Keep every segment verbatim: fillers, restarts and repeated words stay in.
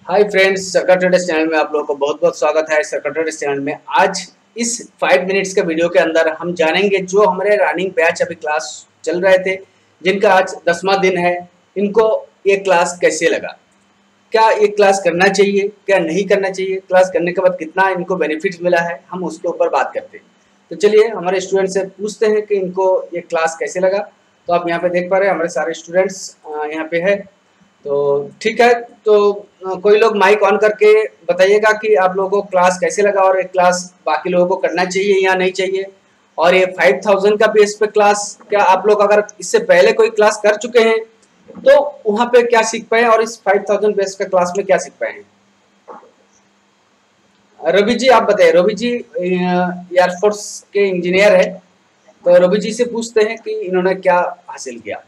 हाय friends, circle traders channel में आप लोगों को बहुत बहुत स्वागत है। सर्कल ट्रेडर्स चैनल में आज इस फाइव मिनट्स के वीडियो के अंदर हम जानेंगे जो हमारे रनिंग बैच अभी क्लास चल रहे थे, जिनका आज दसवां दिन है, इनको ये क्लास कैसे लगा, क्या ये क्लास करना चाहिए, क्या नहीं करना चाहिए, क्लास करने के बाद कितना इनको बेनिफिट्स मिला है, हम उसके ऊपर बात करते हैं। तो चलिए हमारे स्टूडेंट से पूछते हैं कि इनको ये क्लास कैसे लगा। तो आप यहाँ पे देख पा रहे हैं हमारे सारे स्टूडेंट्स यहाँ पे है। तो ठीक है, तो अ, कोई लोग माइक ऑन करके बताइएगा कि आप लोगों को क्लास कैसे लगा और ये क्लास बाकी लोगों को करना चाहिए या नहीं चाहिए। और ये फाइव थाउजेंड का बेस पे क्लास, क्या आप लोग अगर इससे पहले कोई क्लास कर चुके हैं तो वहाँ पे क्या सीख पाए और इस फाइव थाउजेंड बेस का क्लास में क्या सीख पाए हैं। रवि जी आप बताइए। रवि जी एयरफोर्स के इंजीनियर है, तो रवि जी से पूछते हैं कि इन्होंने क्या हासिल किया।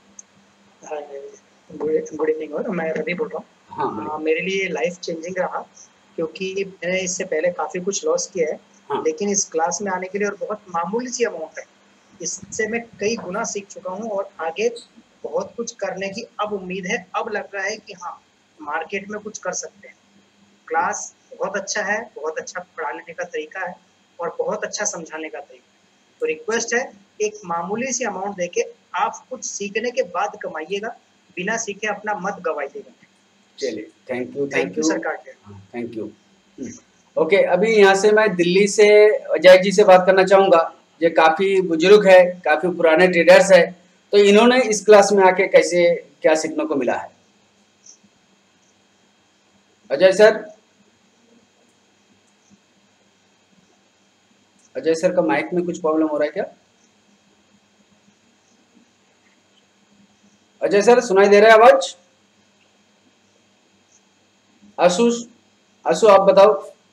Good evening. और मैं रवि बोल रहा हूँ। हाँ, मेरे लिए लाइफ चेंजिंग रहा, क्योंकि मैंने इससे पहले काफ़ी कुछ लॉस किया है। हाँ। लेकिन इस क्लास में आने के लिए और बहुत मामूली सी अमाउंट है, इससे मैं कई गुना सीख चुका हूँ और आगे बहुत कुछ करने की अब उम्मीद है। अब लग रहा है कि हाँ, मार्केट में कुछ कर सकते हैं। क्लास बहुत अच्छा है, बहुत अच्छा पढ़ाने का तरीका है और बहुत अच्छा समझाने का तरीका है। तो रिक्वेस्ट है, एक मामूली सी अमाउंट देके आप कुछ सीखने के बाद कमाइएगा, बिना सीखे अपना मत गवाइएगा। चलिए, थैंक यू थैंक यू सरकार के। Thank you. ओके, अभी यहाँ से मैं दिल्ली से अजय जी से बात करना चाहूँगा। ये काफ़ी बुजुर्ग है, काफ़ी पुराने ट्रेडर्स है, तो इन्होंने इस क्लास में आके कैसे क्या सीखने को मिला है। अजय सर, अजय सर का माइक में कुछ प्रॉब्लम हो रहा है क्या? अजय सर सुनाई दे रहा है आवाज? आशु, आशु आप बताओ।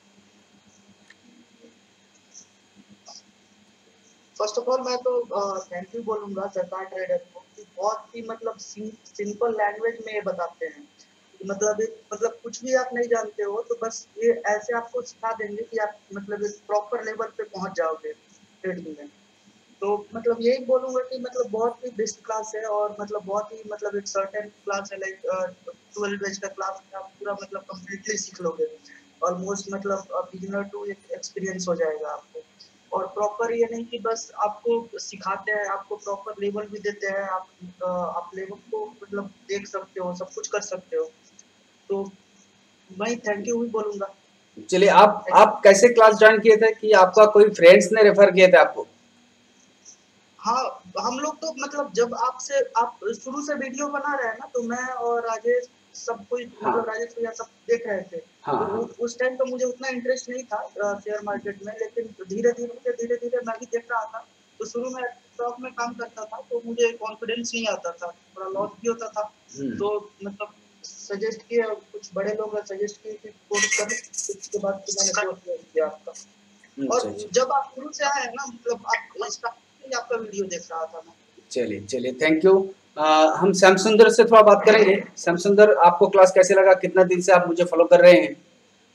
फर्स्ट ऑफ ऑल मैं तो थैंक यू बोलूंगा सरकार ट्रेडर को कि बहुत ही मतलब सिंपल लैंग्वेज में ये बताते हैं। मतलब एक मतलब कुछ भी आप नहीं जानते हो तो बस ये ऐसे आपको सिखा देंगे कि आप मतलब एक प्रॉपर लेवल पे पहुंच जाओगे ट्रेडिंग में। तो मतलब यही बोलूंगा कि मतलब बहुत ही बेस्ट क्लास है और मतलब बहुत ही मतलब एक सर्टेन क्लास है। लाइक ट्वेल्व बेच का क्लास आप पूरा मतलब कम्प्लीटली सीख लोगे। ऑलमोस्ट मतलब बिगिनर टू एक्सपीरियंस हो जाएगा आपको। और प्रॉपर ये नहीं कि बस आपको सिखाते हैं, आपको प्रॉपर लेवल भी देते हैं। आप आप लेवल को मतलब देख सकते हो, सब कुछ कर सकते हो। तो मैं थैंक यू भी बोलूंगा। चलिए, आप आप कैसे क्लास ज्वाइन किए थे कि आपका कोई फ्रेंड्स ने रेफर किए थे आपको? हाँ, हम लोग तो मतलब जब आपसे आप शुरू से वीडियो बना रहे हैं ना, तो मैं और राजेश सब कोई हाँ। मतलब राजेश भैया सब देख रहे थे। हाँ, तो हाँ। उस टाइम तो मुझे उतना इंटरेस्ट नहीं था शेयर मार्केट में, लेकिन धीरे धीरे धीरे धीरे मैं भी देख रहा था। तो शुरू में स्टॉक में काम करता था तो मुझे कॉन्फिडेंस नहीं आता था, थोड़ा लॉस भी होता था। तो मतलब सजेस्ट किया, कुछ बड़े लोग सजेस्ट किए कि कोर्स करें, उसके बाद मैंने कोर्स किया आपका। और जब आप शुरू से आए ना, मतलब आप स्टार्टिंग आपका वीडियो देख रहा था मैं। चलिए चलिए, थैंक यू। हम श्याम सुंदर से थोड़ा बात करेंगे। श्याम सुंदर, आपको क्लास कैसे लगा? कितना दिन से आप मुझे फॉलो कर रहे हैं?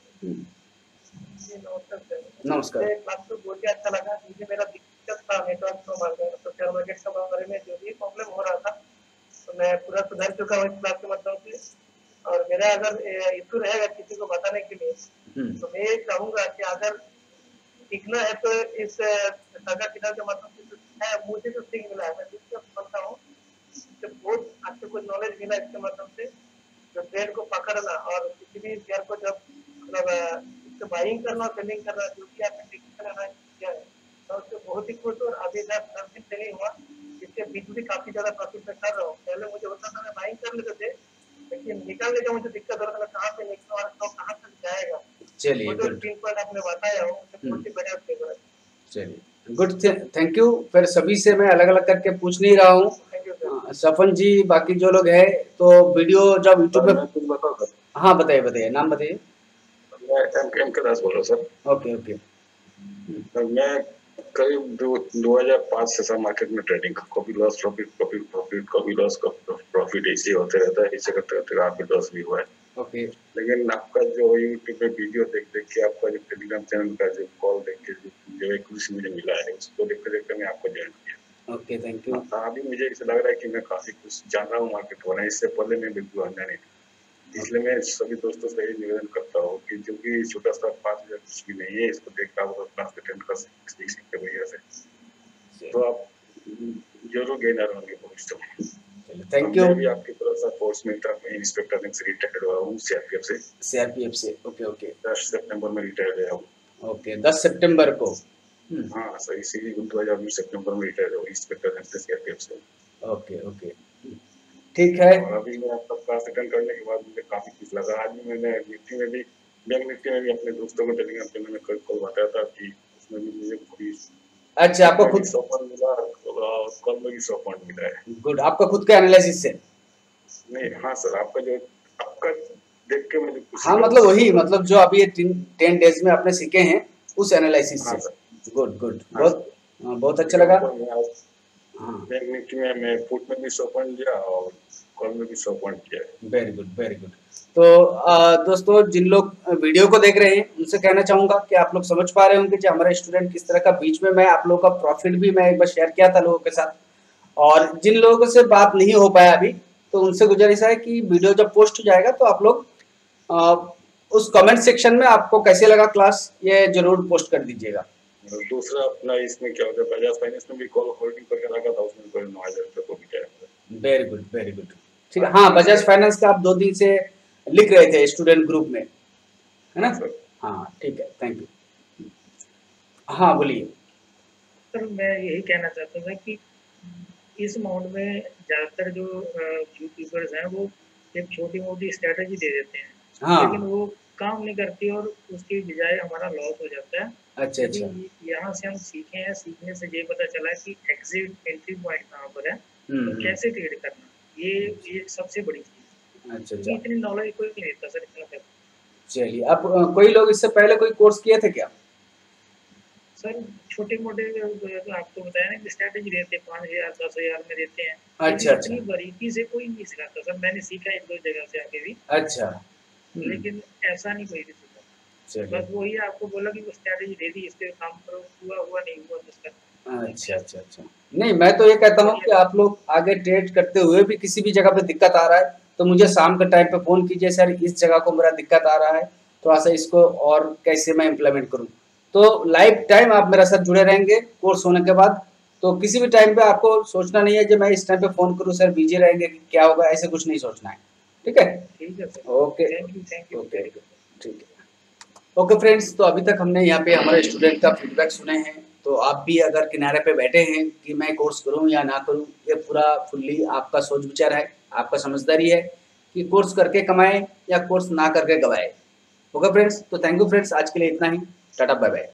नमस्कार। क्लास तो बहुत ही अच्छा लगा। मुझे मेरा दिक्कत था नेटवर्क तो शेयर मार्केट के बारे में जो भी प्रॉब्लम हो रहा था, तो मैं पूरा सुधर चुका हूँ इस क्लास के माध्यम से। और मेरा अगर इशू रहेगा किसी को बताने के लिए, तो मैं ये चाहूंगा कि अगर सीखना है तो इस साझा किताब के माध्यम से मुझे तो सीख मिला है, मैं जिससे समझता हूँ बहुत अच्छे को नॉलेज मिला इसके माध्यम से। जो ट्रेड को पकड़ना और किसी भी शेयर को जब मतलब बाइंग करना और सेलिंग करना, जो भी आपने डिसीजन किया है, तो उससे बहुत ही खुश और अभी दस दस दिन से नहीं हुआ, इसके बीच भी काफी ज्यादा प्रॉफिट में कर रहा हूँ। पहले मुझे होता था मैं बाइंग कर लेते थे, लेकिन निकालने का मुझे दिक्कत हो रहा था, कहाँ से निकलो और स्टॉक कहाँ तक जाएगा। चलिए, जो तीन पॉइंट आपने बताया हो बहुत ही बढ़िया फेवर है। चलिए, गुड, थैंक यू। फिर सभी से मैं अलग अलग करके पूछ नहीं रहा हूँ। सफन जी, बाकी जो लोग हैं, तो वीडियो जब यूट्यूब पे, हाँ बताइए बताइए, नाम बताइए। मैं एम के दास बोल रहा हूँ सर। Okay okay. मैं करीब दो हज़ार पाँच से सर मार्केट में ट्रेडिंग, कभी लॉस प्रॉफिट प्रॉफिट प्रॉफिट कभी लॉस प्रॉफिट ऐसे होते रहता है। ऐसे करते करते काफी लॉस भी हुआ है। ओके। लेकिन आपका जो यूट्यूब पे वीडियो देख देख के, आपका जो टेलीग्राम चैनल का जो कॉल देख के जो एक कुछ मुझे मिला है, उसको देखते देखते मैं आपको ज्वाइन किया। Okay, thank you. अभी मुझे ऐसा लग रहा है कि मैं काफी कुछ जान रहा हूँ मार्केट हो रहा है। इससे पहले मैं बिल्कुल अनजान नहीं था। इसलिए मैं सभी दोस्तों से यही निवेदन करता हूँ कि जो भी छोटा सा पाँच हजार कुछ भी नहीं है, इसको देखकर आप क्लास अटेंड कर सीख सकते भैया से, तो आप जरूर गेनर होंगे भविष्य में। Thank you. मैं भी आपकी तरफ से कोर्स मिलता है, मैं इंस्पेक्टर रैंक से रिटायर्ड हुआ हूँ सीआरपीएफ से। सीआरपीएफ से, ओके ओके। दस सितंबर में रिटायर्ड हुआ हूँ। ओके, दस सितंबर को। हाँ सही, इसी दो हजार बीस सितंबर में रिटायर्ड हुआ इंस्पेक्टर रैंक से सीआरपीएफ से। ओके ओके, ठीक है। और अभी मैं आपका क्लास अटेंड करने के बाद मुझे काफी खुश लगा। आज भी मैंने निफ्टी में भी, बैंक निफ्टी में भी अपने दोस्तों को टेलीग्राम पे मैंने कल कल बताया था कि उसमें भी मुझे पूरी, अच्छा आपको खुद सौ पॉइंट मिला, कल में भी सौ पॉइंट मिला है। गुड, आपका खुद का एनालिसिस से? नहीं, हाँ सर, आपका जो आपका देख के मुझे खुशी। हाँ मतलब वही, मतलब जो अभी ये टेन डेज में आपने सीखे हैं उस एनालिसिस से। गुड गुड, बहुत बहुत अच्छा लगा। बैंक निफ्टी में मैं फुट में भी सौ पॉइंट लिया और कॉल में भी सौ पॉइंट किया। Very good very good. तो आ, दोस्तों जिन लोग वीडियो को देख रहे हैं उनसे कहना चाहूँगा कि आप लोग समझ पा रहे होंगे कि हमारा स्टूडेंट किस तरह का, बीच में मैं आप लोगों का प्रॉफिट भी मैं एक बार शेयर किया था लोगों के साथ। और जिन लोगों से बात नहीं हो पाया अभी, तो उनसे गुजारिश है कि वीडियो जब पोस्ट हो जाएगा तो आप लोग आ, उस कमेंट सेक्शन में आपको कैसे लगा क्लास ये जरूर पोस्ट कर दीजिएगा। दूसरा अपना इसमें क्या होता है, बजाज फाइनेंस में भी कॉल होल्डिंग करके रखा था, उसमें कोई नौ हजार रुपये को भी क्या। वेरी गुड वेरी गुड, ठीक है। हाँ बजाज फाइनेंस का आप दो दिन से लिख रहे थे स्टूडेंट ग्रुप में, है ना? हाँ ठीक है, थैंक यू। हाँ बोलिए सर। मैं यही कहना चाहता था कि इस अमाउंट में ज़्यादातर जो यूट्यूबर्स हैं वो एक छोटी मोटी स्ट्रेटजी दे देते हैं, हाँ। लेकिन वो काम नहीं करती और उसकी बजाय हमारा लॉस हो जाता है। अच्छा अच्छा। यहाँ से हम सीखे हैं, सीखने से ये पता चला कि एग्जिट एंट्री पॉइंट कहाँ पर है और कैसे ट्रेड करना, ये ये सबसे बड़ी चीज़। अच्छा अच्छा, इतनी नॉलेज कोई नहीं देता सर, इतना पैसा। चलिए, अब कोई लोग इससे पहले कोई कोर्स किए थे क्या? सर छोटे मोटे तो आपको बताया ना कि स्ट्रेटेजी देते हैं, पाँच हजार दस हजार में देते हैं। अच्छा अच्छा, इतनी बारीकी से कोई नहीं सिखाता सर, मैंने सीखा एक दो जगह से आके भी। अच्छा, लेकिन ऐसा नहीं कोई भी सीखा, बस वही आपको बोला कि वो स्ट्रेटेजी दे दी, इसके काम करो, हुआ हुआ नहीं हुआ जिसका। अच्छा अच्छा अच्छा, नहीं मैं तो ये कहता हूँ कि आप लोग आगे ट्रेड करते हुए भी किसी भी जगह पे दिक्कत आ रहा है तो मुझे शाम के टाइम पे फ़ोन कीजिए, सर इस जगह को मेरा दिक्कत आ रहा है, थोड़ा सा इसको और कैसे मैं इम्प्लीमेंट करूँ। तो लाइफ टाइम आप मेरे साथ जुड़े रहेंगे कोर्स होने के बाद, तो किसी भी टाइम पे आपको सोचना नहीं है कि मैं इस टाइम पे फ़ोन करूँ, सर बिजी रहेंगे कि क्या होगा, ऐसे कुछ नहीं सोचना है। ठीक है, ठीक है sir, okay thank you thank you. Okay ठीक है, ओके फ्रेंड्स। तो अभी तक हमने यहाँ पे हमारे स्टूडेंट का फीडबैक सुने हैं, तो आप भी अगर किनारे पे बैठे हैं कि मैं कोर्स करूं या ना करूं, ये पूरा फुल्ली आपका सोच विचार है, आपका समझदारी है कि कोर्स करके कमाएं या कोर्स ना करके गवाएं। ओके फ्रेंड्स, तो थैंक यू फ्रेंड्स, आज के लिए इतना ही, टाटा बाय बाय।